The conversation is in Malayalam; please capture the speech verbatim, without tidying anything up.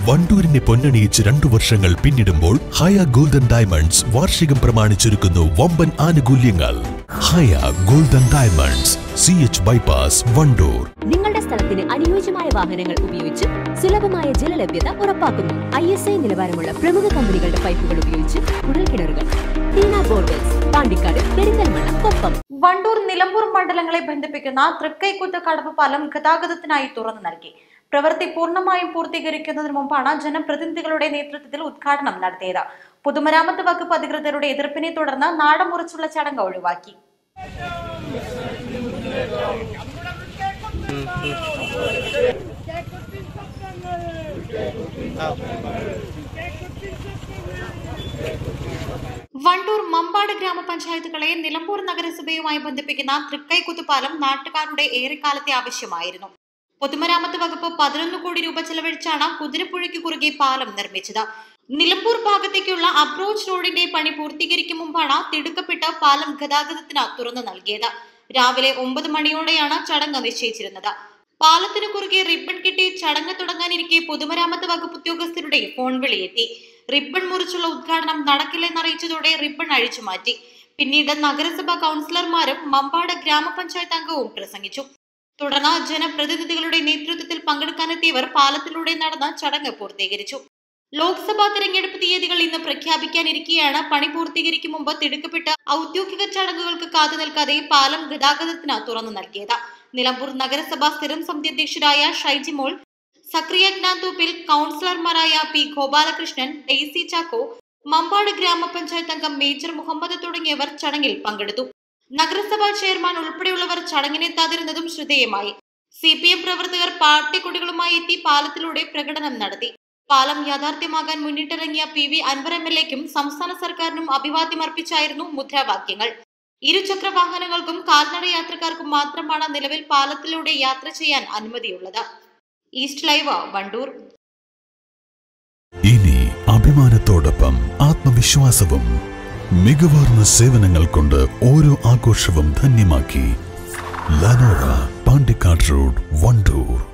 വണ്ടൂരിനെ പൊന്നണിയിച്ച് രണ്ടു വർഷങ്ങൾ പിന്നിടുമ്പോൾ ഹയ ഗോൾഡൻ ഡയമണ്ട്സ് വാർഷികം പ്രമാണിച്ചൊരുക്കുന്നു വമ്പൻ ആനുകൂല്യങ്ങൾ. Haya golden diamonds, C H bypass, Wandoor. നിങ്ങളുടെ സ്ഥലത്തിന് അനുയോജ്യമായ വാഹനങ്ങൾ ഉപയോഗിച്ച് സുലഭമായ ജലലഭ്യത ഉറപ്പാക്കുന്നു. ഐ എസ് ഐ നിലവാരമുള്ള പ്രമുഖ കമ്പനികളുടെ പൈപ്പുകൾ ഉപയോഗിച്ച് കുഴൽക്കിണറുകൾ. ടീന ബോർവെൽസ്, പാണ്ടിക്കാട്, പെരിന്തൽമണ്ണ, കൊപ്പം. വണ്ടൂർ, നിലമ്പൂർ മണ്ഡലങ്ങളെ ബന്ധിപ്പിക്കുന്ന തൃക്കൈക്കുത്ത് കടവ് പാലം ഗതാഗതത്തിനായി തുറന്നു നൽകി. പ്രവൃത്തി പൂർണ്ണമായും പൂർത്തീകരിക്കുന്നതിന് മുമ്പാണ് ജനപ്രതിനിധികളുടെ നേതൃത്വത്തിൽ ഉദ്ഘാടനം നടത്തിയത്. പൊതുമരാമത്ത് വകുപ്പ് അധികൃതരുടെ എതിർപ്പിനെ തുടർന്ന് നാടൻ മുറിച്ചുള്ള ചടങ്ങ് ഒഴിവാക്കി. വണ്ടൂർ, മമ്പാട് ഗ്രാമപഞ്ചായത്തുകളെ നിലമ്പൂർ നഗരസഭയുമായി ബന്ധിപ്പിക്കുന്ന തൃക്കൈക്കുത്ത് പാലം നാട്ടുകാരുടെ ഏറെക്കാലത്തെ ആവശ്യമായിരുന്നു. പൊതുമരാമത്ത് വകുപ്പ് പതിനൊന്ന് കോടി രൂപ ചെലവഴിച്ചാണ് കുതിരപ്പുഴയ്ക്ക് കുറുകെ പാലം നിർമ്മിച്ചത്. നിലമ്പൂർ ഭാഗത്തേക്കുള്ള അപ്രോച്ച് റോഡിന്റെ പണി പൂർത്തീകരിക്കും മുമ്പാണ് തിടുക്കപ്പെട്ട പാലം ഗതാഗതത്തിന് തുറന്നു നൽകിയത്. രാവിലെ ഒമ്പത് മണിയോടെയാണ് ചടങ്ങ് നിശ്ചയിച്ചിരുന്നത്. പാലത്തിന് കുറുകെ റിബൺ കെട്ടി ചടങ്ങ് തുടങ്ങാനിരിക്കെ പൊതുമരാമത്ത് വകുപ്പ് ഉദ്യോഗസ്ഥരുടെ ഫോൺ വിളിയെത്തി. റിബൺ മുറിച്ചുള്ള ഉദ്ഘാടനം നടക്കില്ലെന്നറിയിച്ചതോടെ റിബൺ അഴിച്ചുമാറ്റി. പിന്നീട് നഗരസഭാ കൗൺസിലർമാരും മമ്പാട് ഗ്രാമപഞ്ചായത്ത് അംഗവും പ്രസംഗിച്ചു. തുടർന്ന് ജനപ്രതിനിധികളുടെ നേതൃത്വത്തിൽ പങ്കെടുക്കാനെത്തിയവർ പാലത്തിലൂടെ നടന്ന ചടങ്ങ് പൂർത്തീകരിച്ചു. ലോക്സഭാ തെരഞ്ഞെടുപ്പ് തീയതികൾ ഇന്ന് പ്രഖ്യാപിക്കാനിരിക്കെയാണ് പണി പൂർത്തീകരിക്കും മുമ്പ് തിടുക്കപ്പെട്ട ഔദ്യോഗിക ചടങ്ങുകൾക്ക് കാത്തു നിൽക്കാതെ പാലം ഗതാഗതത്തിന് തുറന്നു നൽകിയത്. നിലമ്പൂർ നഗരസഭാ സ്ഥിരം സമിതി അധ്യക്ഷരായ ഷൈജിമോൾ, സക്രിയ ജ്ഞാൻതൂപ്പിൽ, കൗൺസിലർമാരായ പി ഗോപാലകൃഷ്ണൻ, ഡെയ്സി ചാക്കോ, മമ്പാട് ഗ്രാമപഞ്ചായത്ത് അംഗം മേജർ മുഹമ്മദ് തുടങ്ങിയവർ ചടങ്ങിൽ പങ്കെടുത്തു. നഗരസഭാ ചെയർമാൻ ഉൾപ്പെടെയുള്ളവർ ചടങ്ങിനെത്താതിരുന്നതും ശ്രദ്ധേയമായി. സി പി എം പ്രവർത്തകർ പാർട്ടി കൊടികളുമായി എത്തി പാലത്തിലൂടെ പ്രകടനം നടത്തി. പാലം യാഥാർത്ഥ്യമാകാൻ മുന്നിട്ടിറങ്ങിയ P V Anvar M L എക്കും സംസ്ഥാന സർക്കാരിനും അഭിവാദ്യം അർപ്പിച്ചായിരുന്നു മുദ്രാവാക്യങ്ങൾ. ഇരുചക്ര വാഹനങ്ങൾക്കും കാൽനട യാത്രക്കാർക്കും മാത്രമാണ് നിലവിൽ പാലത്തിലൂടെ യാത്ര ചെയ്യാൻ അനുമതിയുള്ളത്. East live, Wandoor. ഇനി അഭിമാനത്തോടൊപ്പം ആത്മവിശ്വാസവും മികവാർന്ന സേവനങ്ങൾ കൊണ്ട് ഓരോ ആഘോഷവും ധന്യമാക്കി. ലനോറ, പാണ്ടിക്കാട് റോഡ്, വണ്ടൂർ.